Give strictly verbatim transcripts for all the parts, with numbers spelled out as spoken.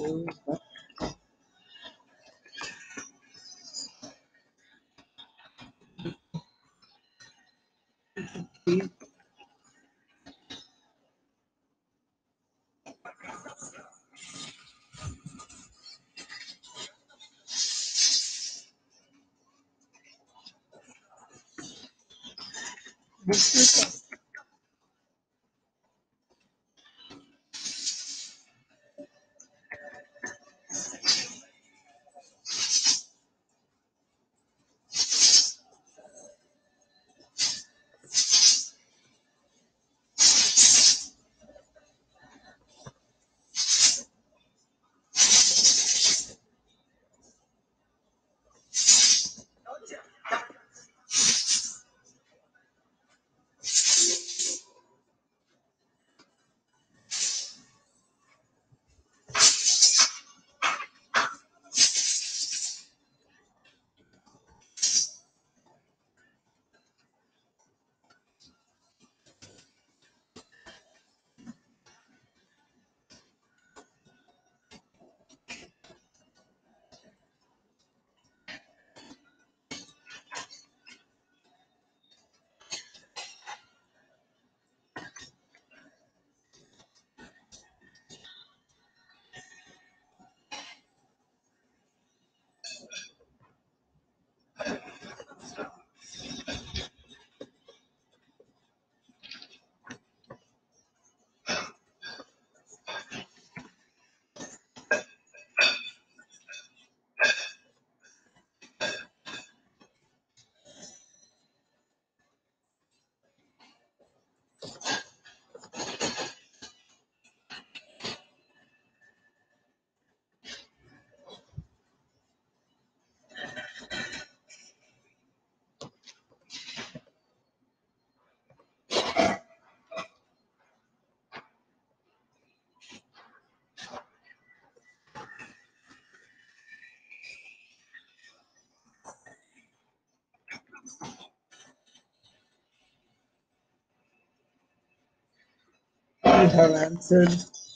You have answered.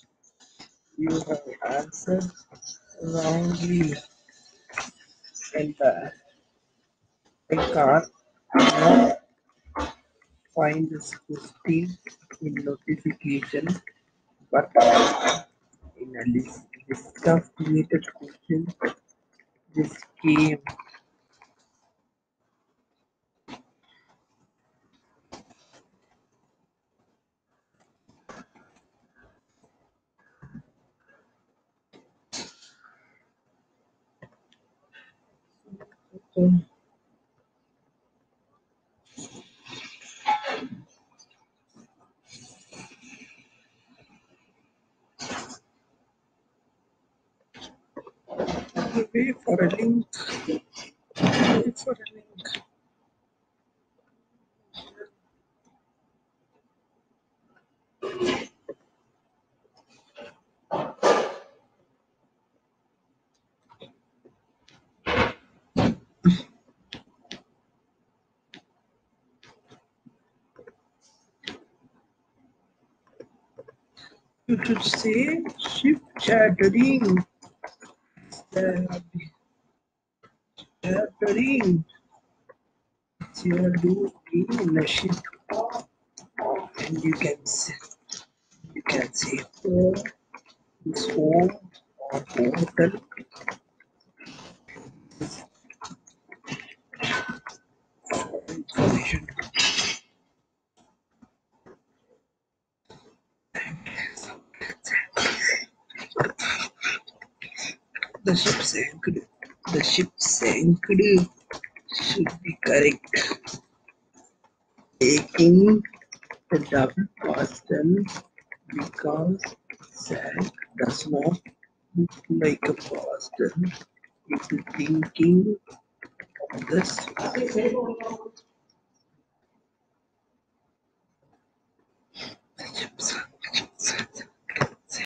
You have answered wrongly, and uh, I can't not find this question in notification, but in a list, list of created questions, this came. Um, Wait for a link. Wait for a link. You should say shift chattering. Chattering. You are doing in a shift, and you can say you can say home is home or hotel. Information. The ship sank. The ship sank should be correct. Taking the double past tense because sank does not look like a past tense. If you're thinking of this, the ship sank.